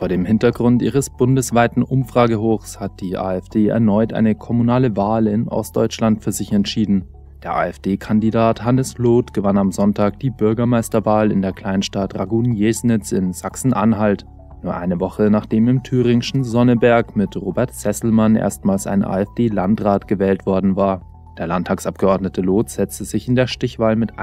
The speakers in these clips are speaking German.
Vor dem Hintergrund ihres bundesweiten Umfragehochs hat die AfD erneut eine kommunale Wahl in Ostdeutschland für sich entschieden. Der AfD-Kandidat Hannes Loth gewann am Sonntag die Bürgermeisterwahl in der Kleinstadt Ragun-Jesnitz in Sachsen-Anhalt. Nur eine Woche nachdem im thüringischen Sonneberg mit Robert Sesselmann erstmals ein AfD-Landrat gewählt worden war. Der Landtagsabgeordnete Loth setzte sich in der Stichwahl mit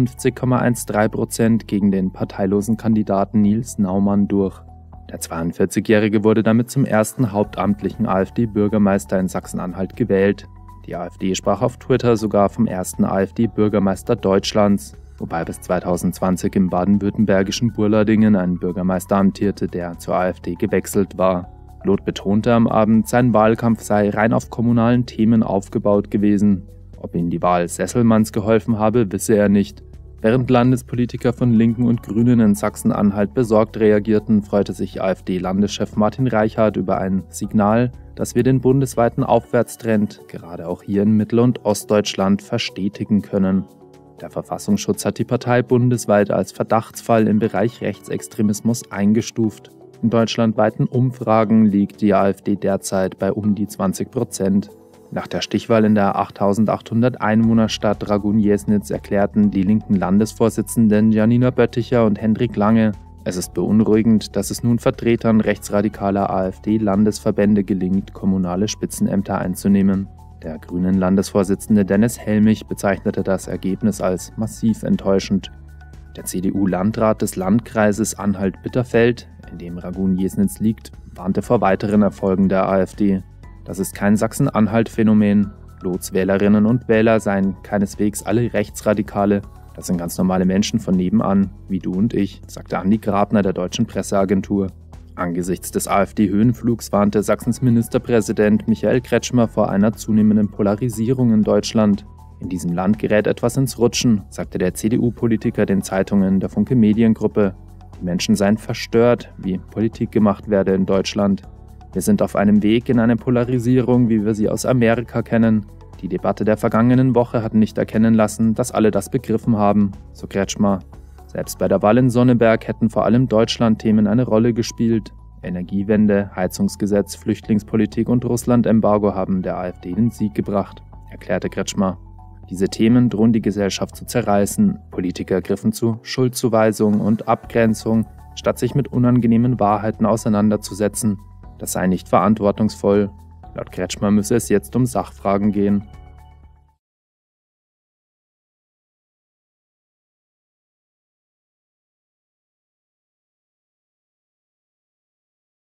51,13% gegen den parteilosen Kandidaten Nils Naumann durch. Der 42-Jährige wurde damit zum ersten hauptamtlichen AfD-Bürgermeister in Sachsen-Anhalt gewählt. Die AfD sprach auf Twitter sogar vom ersten AfD-Bürgermeister Deutschlands, wobei bis 2020 im baden-württembergischen Burladingen ein Bürgermeister amtierte, der zur AfD gewechselt war. Loth betonte am Abend, sein Wahlkampf sei rein auf kommunalen Themen aufgebaut gewesen. Ob ihm die Wahl Sesselmanns geholfen habe, wisse er nicht. Während Landespolitiker von Linken und Grünen in Sachsen-Anhalt besorgt reagierten, freute sich AfD-Landeschef Martin Reichart über ein Signal, dass wir den bundesweiten Aufwärtstrend, gerade auch hier in Mittel- und Ostdeutschland, verstetigen können. Der Verfassungsschutz hat die Partei bundesweit als Verdachtsfall im Bereich Rechtsextremismus eingestuft. In deutschlandweiten Umfragen liegt die AfD derzeit bei um die 20%. Nach der Stichwahl in der 8.800 Einwohnerstadt Ragun-Jesnitz erklärten die linken Landesvorsitzenden Janina Bötticher und Hendrik Lange, es ist beunruhigend, dass es nun Vertretern rechtsradikaler AfD-Landesverbände gelingt, kommunale Spitzenämter einzunehmen. Der grünen Landesvorsitzende Dennis Helmich bezeichnete das Ergebnis als massiv enttäuschend. Der CDU-Landrat des Landkreises Anhalt-Bitterfeld, in dem Ragun-Jesnitz liegt, warnte vor weiteren Erfolgen der AfD. Das ist kein Sachsen-Anhalt-Phänomen. Loths Wählerinnen und Wähler seien keineswegs alle Rechtsradikale. Das sind ganz normale Menschen von nebenan, wie du und ich, sagte Andi Grabner der Deutschen Presseagentur. Angesichts des AfD-Höhenflugs warnte Sachsens Ministerpräsident Michael Kretschmer vor einer zunehmenden Polarisierung in Deutschland. In diesem Land gerät etwas ins Rutschen, sagte der CDU-Politiker den Zeitungen der Funke Mediengruppe. Die Menschen seien verstört, wie Politik gemacht werde in Deutschland. Wir sind auf einem Weg in eine Polarisierung, wie wir sie aus Amerika kennen. Die Debatte der vergangenen Woche hat nicht erkennen lassen, dass alle das begriffen haben, so Kretschmer. Selbst bei der Wahl in Sonneberg hätten vor allem Deutschland-Themen eine Rolle gespielt. Energiewende, Heizungsgesetz, Flüchtlingspolitik und Russland-Embargo haben der AfD den Sieg gebracht, erklärte Kretschmer. Diese Themen drohen die Gesellschaft zu zerreißen. Politiker griffen zu Schuldzuweisung und Abgrenzung, statt sich mit unangenehmen Wahrheiten auseinanderzusetzen. Das sei nicht verantwortungsvoll. Laut Kretschmer müsse es jetzt um Sachfragen gehen.